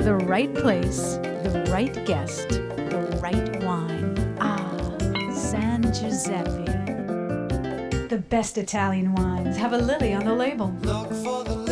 the right place, the right guest, the right wine. Ah, San Giuseppe. The best Italian wines have a lily on the label. Look for the